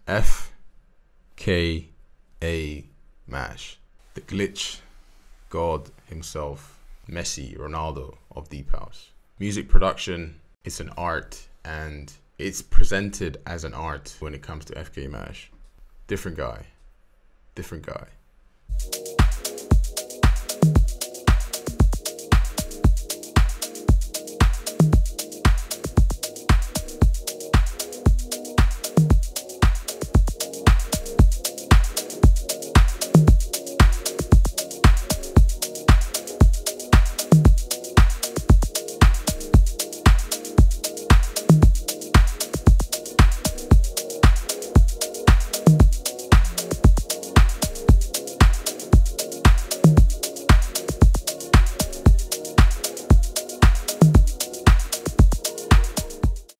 FKA Mash, the glitch god himself, Messi, Ronaldo of Deep House. Music production, it's an art, and it's presented as an art when it comes to FKA Mash. Different guy.